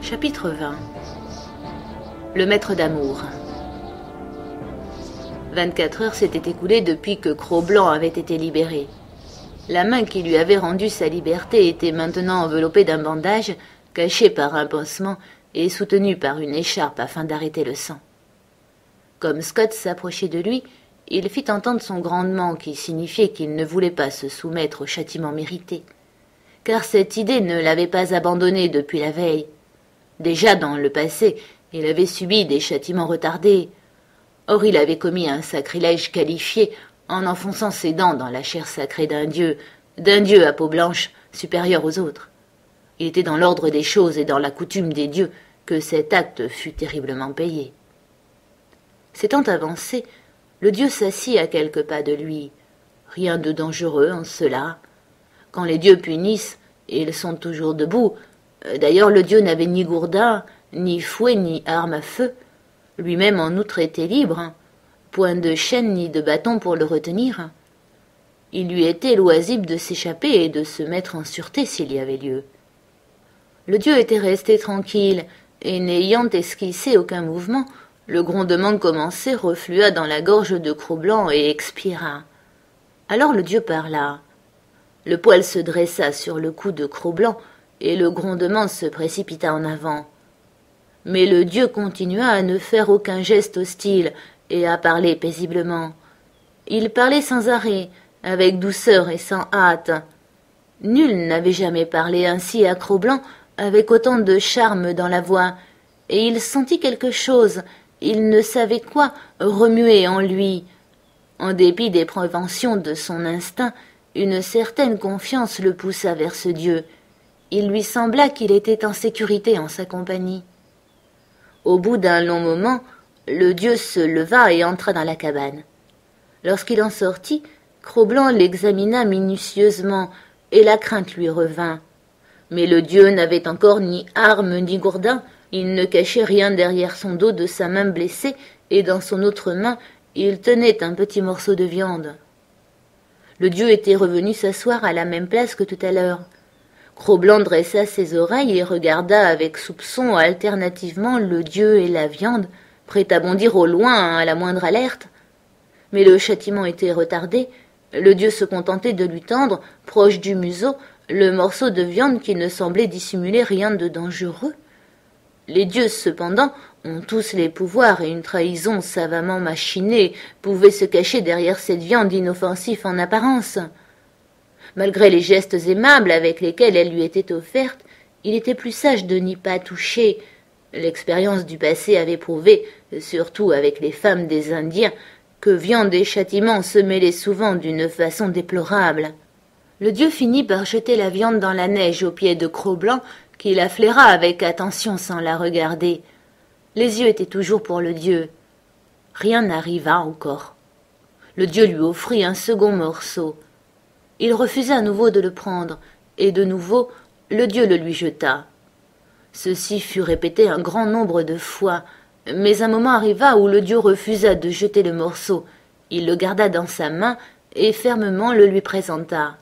Chapitre 20. Le maître d'amour. 24 heures s'étaient écoulées depuis que Cro-Blanc avait été libéré. La main qui lui avait rendu sa liberté était maintenant enveloppée d'un bandage, caché par un pansement et soutenu par une écharpe afin d'arrêter le sang. Comme Scott s'approchait de lui, il fit entendre son grondement qui signifiait qu'il ne voulait pas se soumettre au châtiment mérité, car cette idée ne l'avait pas abandonné depuis la veille. Déjà dans le passé, il avait subi des châtiments retardés. Or il avait commis un sacrilège qualifié en enfonçant ses dents dans la chair sacrée d'un dieu à peau blanche, supérieur aux autres. Il était dans l'ordre des choses et dans la coutume des dieux que cet acte fut terriblement payé. S'étant avancé, le dieu s'assit à quelques pas de lui. Rien de dangereux en cela. Quand les dieux punissent, ils sont toujours debout. D'ailleurs, le dieu n'avait ni gourdin, ni fouet, ni arme à feu. Lui-même, en outre, était libre. Point de chaîne ni de bâton pour le retenir. Il lui était loisible de s'échapper et de se mettre en sûreté s'il y avait lieu. Le dieu était resté tranquille, et n'ayant esquissé aucun mouvement, le grondement commencé reflua dans la gorge de Cro-Blanc et expira. Alors le dieu parla. Le poil se dressa sur le cou de Cro-Blanc, et le grondement se précipita en avant. Mais le dieu continua à ne faire aucun geste hostile et à parler paisiblement. Il parlait sans arrêt, avec douceur et sans hâte. Nul n'avait jamais parlé ainsi à Cro-Blanc, avec autant de charme dans la voix, et il sentit quelque chose, il ne savait quoi, remuer en lui. En dépit des préventions de son instinct, une certaine confiance le poussa vers ce dieu. Il lui sembla qu'il était en sécurité en sa compagnie. Au bout d'un long moment, le dieu se leva et entra dans la cabane. Lorsqu'il en sortit, Cro-Blanc l'examina minutieusement, et la crainte lui revint. Mais le dieu n'avait encore ni arme ni gourdin, il ne cachait rien derrière son dos de sa main blessée, et dans son autre main, il tenait un petit morceau de viande. Le dieu était revenu s'asseoir à la même place que tout à l'heure. Cro-Blanc dressa ses oreilles et regarda avec soupçon alternativement le dieu et la viande, prêt à bondir au loin à la moindre alerte. Mais le châtiment était retardé, le dieu se contentait de lui tendre, proche du museau, le morceau de viande qui ne semblait dissimuler rien de dangereux. Les dieux, cependant, ont tous les pouvoirs et une trahison savamment machinée pouvait se cacher derrière cette viande inoffensive en apparence. Malgré les gestes aimables avec lesquels elle lui était offerte, il était plus sage de n'y pas toucher. L'expérience du passé avait prouvé, surtout avec les femmes des Indiens, que viande et châtiment se mêlaient souvent d'une façon déplorable. Le dieu finit par jeter la viande dans la neige aux pieds de Cro-Blanc, qui la flaira avec attention sans la regarder. Les yeux étaient toujours pour le dieu. Rien n'arriva encore. Le dieu lui offrit un second morceau. Il refusa à nouveau de le prendre, et de nouveau le dieu le lui jeta. Ceci fut répété un grand nombre de fois, mais un moment arriva où le dieu refusa de jeter le morceau. Il le garda dans sa main et fermement le lui présenta.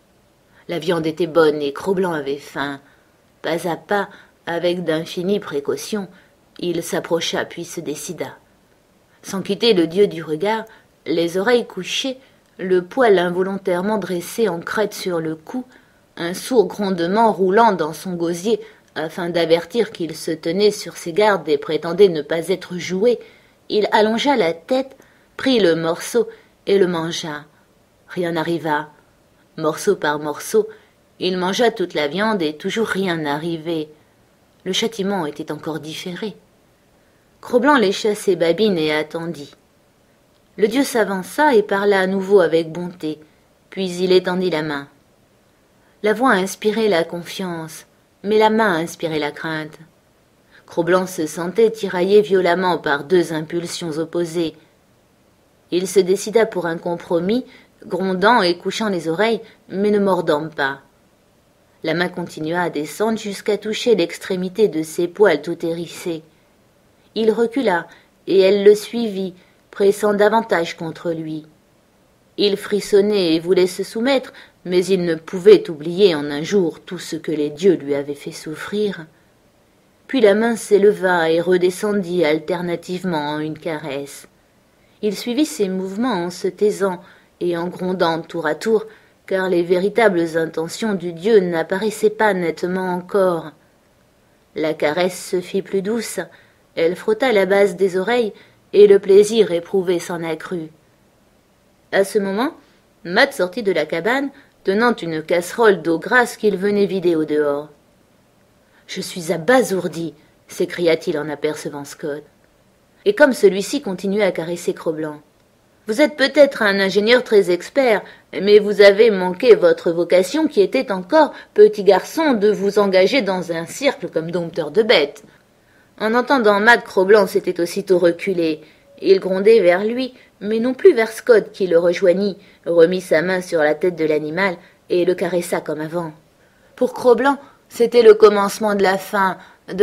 La viande était bonne et Cro-Blanc avait faim. Pas à pas, avec d'infinies précautions, il s'approcha puis se décida. Sans quitter le dieu du regard, les oreilles couchées, le poil involontairement dressé en crête sur le cou, un sourd grondement roulant dans son gosier afin d'avertir qu'il se tenait sur ses gardes et prétendait ne pas être joué, il allongea la tête, prit le morceau et le mangea. Rien n'arriva. Morceau par morceau, il mangea toute la viande et toujours rien n'arrivait. Le châtiment était encore différé. Cro-Blanc lécha ses babines et attendit. Le dieu s'avança et parla à nouveau avec bonté, puis il étendit la main. La voix inspirait la confiance, mais la main inspirait la crainte. Cro-Blanc se sentait tiraillé violemment par deux impulsions opposées. Il se décida pour un compromis, grondant et couchant les oreilles, mais ne mordant pas. La main continua à descendre jusqu'à toucher l'extrémité de ses poils tout hérissés. Il recula, et elle le suivit, pressant davantage contre lui. Il frissonnait et voulait se soumettre, mais il ne pouvait oublier en un jour tout ce que les dieux lui avaient fait souffrir. puis la main s'éleva et redescendit alternativement en une caresse. Il suivit ses mouvements en se taisant et en grondant tour à tour, car les véritables intentions du dieu n'apparaissaient pas nettement encore. La caresse se fit plus douce, elle frotta la base des oreilles, et le plaisir éprouvé s'en accrut. À ce moment, Matt sortit de la cabane, tenant une casserole d'eau grasse qu'il venait vider au dehors. « Je suis abasourdi !» s'écria-t-il en apercevant Scott. Et comme celui-ci continuait à caresser Cro-Blanc. « Vous êtes peut-être un ingénieur très expert, mais vous avez manqué votre vocation qui était encore, petit garçon, de vous engager dans un cirque comme dompteur de bêtes. » En entendant Matt, Cro-Blanc s'était aussitôt reculé. Il grondait vers lui, mais non plus vers Scott qui le rejoignit, remit sa main sur la tête de l'animal et le caressa comme avant. Pour Cro-Blanc, c'était le commencement de la fin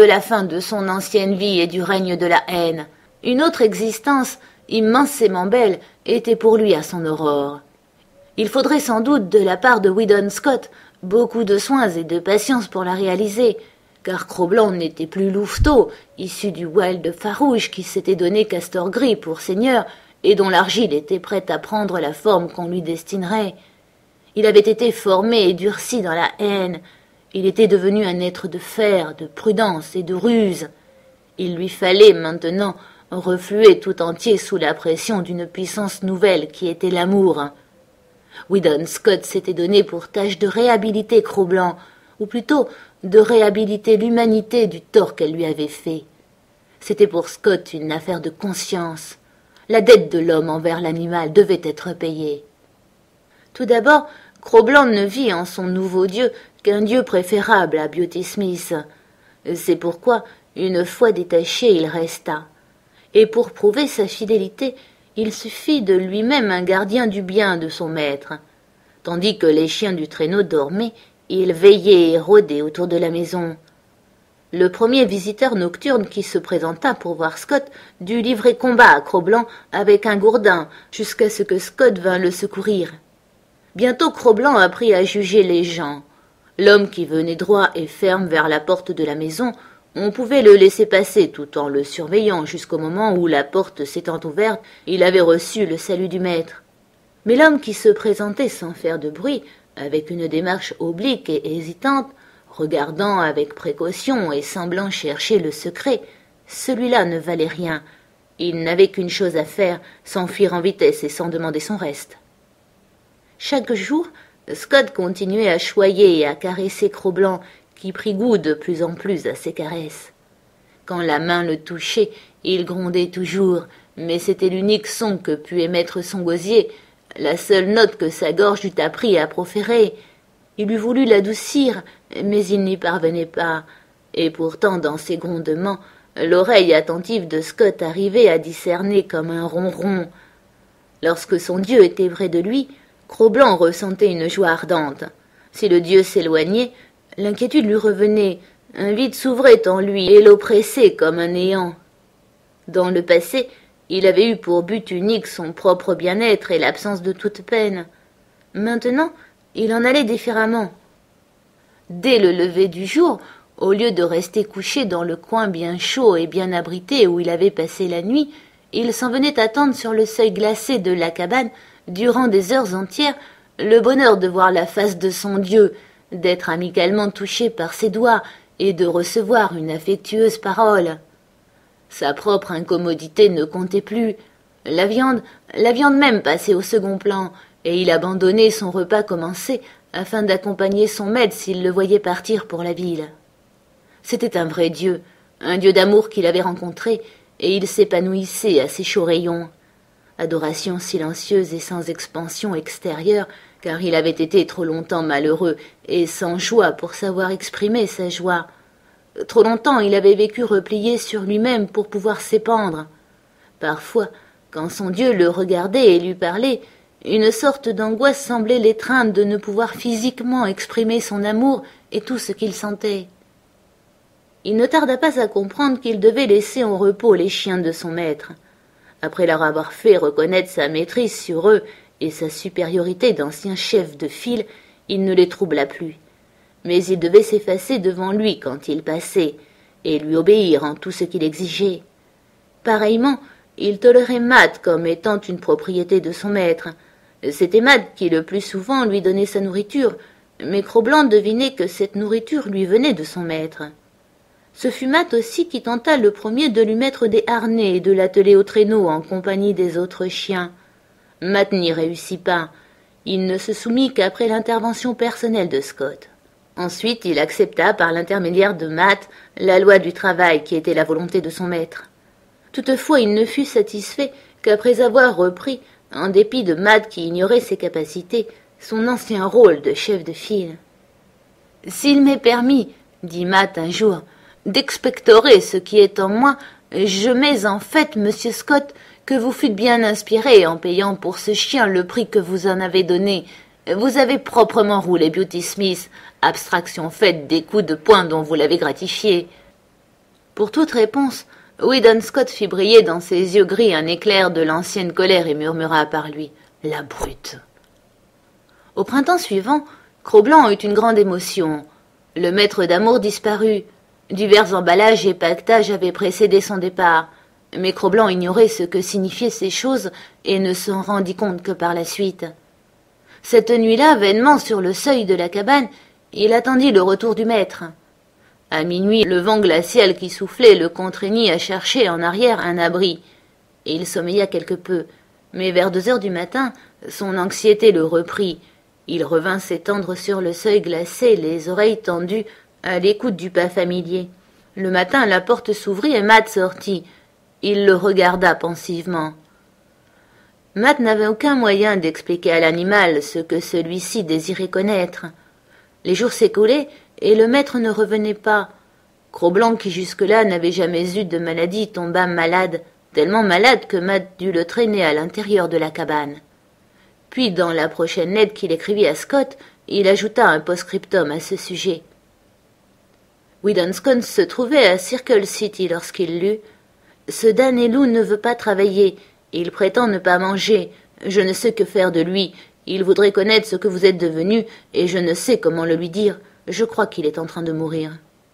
de son ancienne vie et du règne de la haine. Une autre existence, immensément belle, était pour lui à son aurore. Il faudrait sans doute de la part de Weedon Scott beaucoup de soins et de patience pour la réaliser, car Cro-Blanc n'était plus louveteau, issu du wild farouche qui s'était donné Castor Gris pour seigneur et dont l'argile était prête à prendre la forme qu'on lui destinerait. Il avait été formé et durci dans la haine. Il était devenu un être de fer, de prudence et de ruse. Il lui fallait maintenant refluer tout entier sous la pression d'une puissance nouvelle qui était l'amour. Weedon Scott s'était donné pour tâche de réhabiliter Cro-Blanc, ou plutôt de réhabiliter l'humanité du tort qu'elle lui avait fait. C'était pour Scott une affaire de conscience. La dette de l'homme envers l'animal devait être payée. Tout d'abord, Cro-Blanc ne vit en son nouveau dieu qu'un dieu préférable à Beauty Smith. C'est pourquoi, une fois détaché, il resta. Et pour prouver sa fidélité, il suffit de lui-même un gardien du bien de son maître. Tandis que les chiens du traîneau dormaient, il veillait et rôdait autour de la maison. Le premier visiteur nocturne qui se présenta pour voir Scott dut livrer combat à Cro-Blanc avec un gourdin jusqu'à ce que Scott vînt le secourir. Bientôt Cro-Blanc apprit à juger les gens. L'homme qui venait droit et ferme vers la porte de la maison, on pouvait le laisser passer tout en le surveillant jusqu'au moment où, la porte s'étant ouverte, il avait reçu le salut du maître. Mais l'homme qui se présentait sans faire de bruit, avec une démarche oblique et hésitante, regardant avec précaution et semblant chercher le secret, celui-là ne valait rien. Il n'avait qu'une chose à faire, s'enfuir en vitesse et sans demander son reste. Chaque jour, Scott continuait à choyer et à caresser Cro-Blanc, qui prit goût de plus en plus à ses caresses. Quand la main le touchait, il grondait toujours, mais c'était l'unique son que put émettre son gosier, la seule note que sa gorge eût appris à proférer. Il eût voulu l'adoucir, mais il n'y parvenait pas, et pourtant dans ses grondements, l'oreille attentive de Scott arrivait à discerner comme un ronron. Lorsque son dieu était près de lui, Cro-Blanc ressentait une joie ardente. Si le dieu s'éloignait, l'inquiétude lui revenait, un vide s'ouvrait en lui et l'oppressait comme un néant. Dans le passé, il avait eu pour but unique son propre bien-être et l'absence de toute peine. Maintenant, il en allait différemment. Dès le lever du jour, au lieu de rester couché dans le coin bien chaud et bien abrité où il avait passé la nuit, il s'en venait attendre sur le seuil glacé de la cabane, durant des heures entières, le bonheur de voir la face de son Dieu, d'être amicalement touché par ses doigts et de recevoir une affectueuse parole. Sa propre incommodité ne comptait plus. La viande même passait au second plan, et il abandonnait son repas commencé afin d'accompagner son maître s'il le voyait partir pour la ville. C'était un vrai dieu, un dieu d'amour qu'il avait rencontré, et il s'épanouissait à ses chauds rayons. Adoration silencieuse et sans expansion extérieure, car il avait été trop longtemps malheureux et sans joie pour savoir exprimer sa joie. Trop longtemps il avait vécu replié sur lui-même pour pouvoir s'épandre. Parfois, quand son Dieu le regardait et lui parlait, une sorte d'angoisse semblait l'étreindre de ne pouvoir physiquement exprimer son amour et tout ce qu'il sentait. Il ne tarda pas à comprendre qu'il devait laisser en repos les chiens de son maître. Après leur avoir fait reconnaître sa maîtrise sur eux et sa supériorité d'ancien chef de file, il ne les troubla plus. Mais il devait s'effacer devant lui quand il passait, et lui obéir en tout ce qu'il exigeait. Pareillement, il tolérait Matt comme étant une propriété de son maître. C'était Matt qui le plus souvent lui donnait sa nourriture, mais Cro-Blanc devinait que cette nourriture lui venait de son maître. Ce fut Matt aussi qui tenta le premier de lui mettre des harnais et de l'atteler au traîneau en compagnie des autres chiens. Matt n'y réussit pas. Il ne se soumit qu'après l'intervention personnelle de Scott. Ensuite, il accepta par l'intermédiaire de Matt la loi du travail qui était la volonté de son maître. Toutefois, il ne fut satisfait qu'après avoir repris, en dépit de Matt qui ignorait ses capacités, son ancien rôle de chef de file. « S'il m'est permis, dit Matt un jour, d'expectorer ce qui est en moi, je mets en fait, monsieur Scott, que vous fûtes bien inspiré en payant pour ce chien le prix que vous en avez donné. Vous avez proprement roulé Beauty Smith, abstraction faite des coups de poing dont vous l'avez gratifié. » Pour toute réponse, Weedon Scott fit briller dans ses yeux gris un éclair de l'ancienne colère et murmura par lui « La brute !» Au printemps suivant, Cro-Blanc eut une grande émotion. Le maître d'amour disparut. Divers emballages et paquetages avaient précédé son départ, mais Cro-Blanc ignorait ce que signifiaient ces choses et ne s'en rendit compte que par la suite. Cette nuit-là, vainement sur le seuil de la cabane, il attendit le retour du maître. À minuit, le vent glacial qui soufflait le contraignit à chercher en arrière un abri, et il sommeilla quelque peu, mais vers 2 heures du matin, son anxiété le reprit. Il revint s'étendre sur le seuil glacé, les oreilles tendues, à l'écoute du pas familier. Le matin, la porte s'ouvrit et Matt sortit. Il le regarda pensivement. Matt n'avait aucun moyen d'expliquer à l'animal ce que celui-ci désirait connaître. Les jours s'écoulaient et le maître ne revenait pas. Cro-Blanc, qui jusque-là n'avait jamais eu de maladie, tomba malade, tellement malade que Matt dut le traîner à l'intérieur de la cabane. Puis, dans la prochaine lettre qu'il écrivit à Scott, il ajouta un post-scriptum à ce sujet. Weedon Scott se trouvait à Circle City lorsqu'il lut « Ce damné loup ne veut pas travailler. Il prétend ne pas manger. Je ne sais que faire de lui. Il voudrait connaître ce que vous êtes devenu, et je ne sais comment le lui dire. Je crois qu'il est en train de mourir. »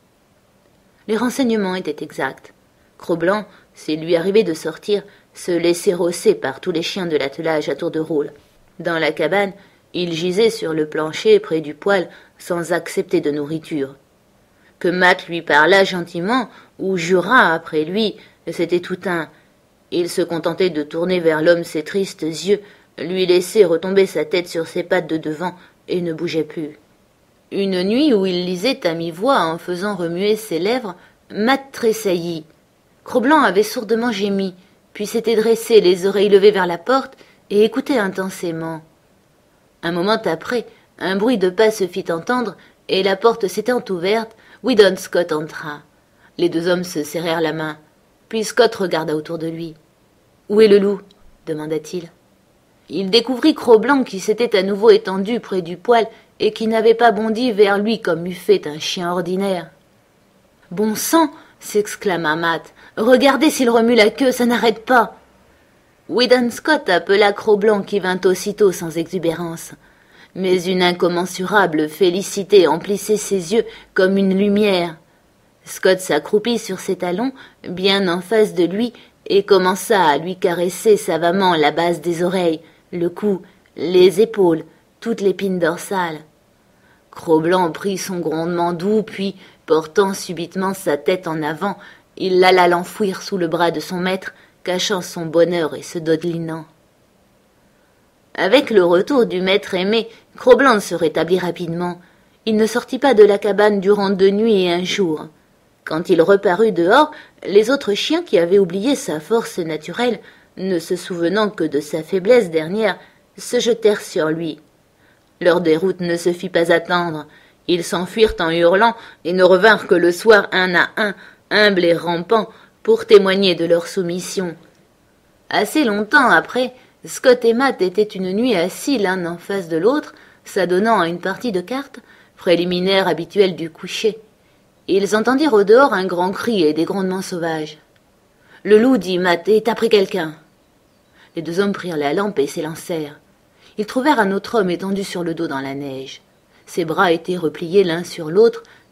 Les renseignements étaient exacts. Cro-Blanc, s'il lui arrivait de sortir, se laissait rosser par tous les chiens de l'attelage à tour de rôle. Dans la cabane, il gisait sur le plancher près du poêle sans accepter de nourriture. Que Matt lui parlât gentiment ou jurât après lui, c'était tout un. Il se contentait de tourner vers l'homme ses tristes yeux, lui laisser retomber sa tête sur ses pattes de devant et ne bougeait plus. Une nuit où il lisait à mi-voix en faisant remuer ses lèvres, Matt tressaillit. Cro-Blanc avait sourdement gémi, puis s'était dressé, les oreilles levées vers la porte, et écoutait intensément. Un moment après, un bruit de pas se fit entendre, et la porte s'étant ouverte, Weedon Scott entra. Les 2 hommes se serrèrent la main. Puis Scott regarda autour de lui. « Où est le loup ?» demanda-t-il. Il découvrit Cro-Blanc qui s'était à nouveau étendu près du poêle et qui n'avait pas bondi vers lui comme eût fait un chien ordinaire. « Bon sang !» s'exclama Matt. « Regardez s'il remue la queue, ça n'arrête pas !» Weedon Scott appela Cro-Blanc qui vint aussitôt sans exubérance. Mais une incommensurable félicité emplissait ses yeux comme une lumière. Scott s'accroupit sur ses talons, bien en face de lui, et commença à lui caresser savamment la base des oreilles, le cou, les épaules, toute l'épine dorsale. Cro-Blanc prit son grondement doux, puis, portant subitement sa tête en avant, il l'alla l'enfouir sous le bras de son maître, cachant son bonheur et se dodelinant. Avec le retour du maître aimé, Cro-Blanc se rétablit rapidement. Il ne sortit pas de la cabane durant 2 nuits et 1 jour. Quand il reparut dehors, les autres chiens qui avaient oublié sa force naturelle, ne se souvenant que de sa faiblesse dernière, se jetèrent sur lui. Leur déroute ne se fit pas attendre. Ils s'enfuirent en hurlant et ne revinrent que le soir un à un, humbles et rampants, pour témoigner de leur soumission. Assez longtemps après, Scott et Matt étaient une nuit assis l'un en face de l'autre, s'adonnant à une partie de cartes, préliminaire habituel du coucher. Ils entendirent au dehors un grand cri et des grondements sauvages. « Le loup, dit Matt, est après quelqu'un. » Les 2 hommes prirent la lampe et s'élancèrent. Ils trouvèrent un autre homme étendu sur le dos dans la neige. Ses bras étaient repliés l'un sur l'autre,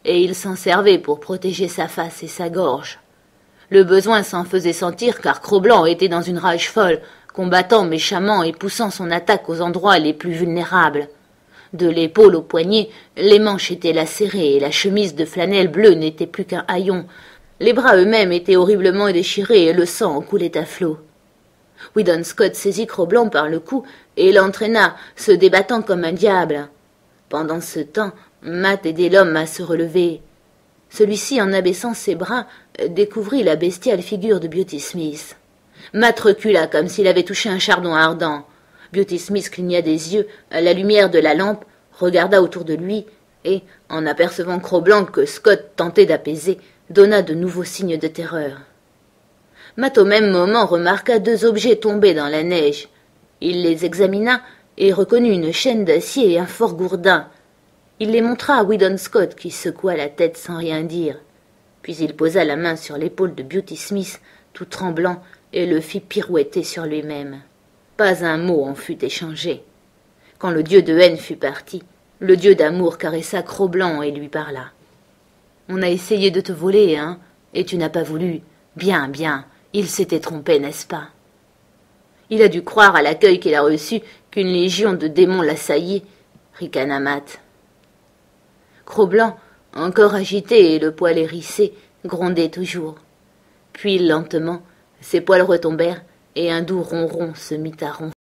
et il s'en servait pour protéger sa face et sa gorge. Le besoin s'en faisait sentir car Cro-Blanc était dans une rage folle, combattant méchamment et poussant son attaque aux endroits les plus vulnérables. De l'épaule au poignet, les manches étaient lacérées et la chemise de flanelle bleue n'était plus qu'un haillon. Les bras eux-mêmes étaient horriblement déchirés et le sang en coulait à flots. Weedon Scott saisit Cro-Blanc par le cou et l'entraîna, se débattant comme un diable. Pendant ce temps, Matt aidait l'homme à se relever. Celui-ci, en abaissant ses bras, découvrit la bestiale figure de Beauty Smith. Matt recula comme s'il avait touché un chardon ardent. Beauty Smith cligna des yeux à la lumière de la lampe, regarda autour de lui et, en apercevant Cro-Blanc que Scott tentait d'apaiser, donna de nouveaux signes de terreur. Matt au même moment remarqua deux objets tombés dans la neige. Il les examina et reconnut une chaîne d'acier et un fort gourdin. Il les montra à Weedon Scott qui secoua la tête sans rien dire. Puis il posa la main sur l'épaule de Beauty Smith, tout tremblant, et le fit pirouetter sur lui-même. Pas un mot en fut échangé. Quand le dieu de haine fut parti, le dieu d'amour caressa Cro-Blanc et lui parla. « On a essayé de te voler, hein, et tu n'as pas voulu. Bien, bien, il s'était trompé, n'est-ce pas ?» Il a dû croire à l'accueil qu'il a reçu qu'une légion de démons l'assaillait, ricana Matt. Cro-Blanc, encore agité et le poil hérissé, grondait toujours. Puis, lentement, ses poils retombèrent et un doux ronron se mit à ronfler.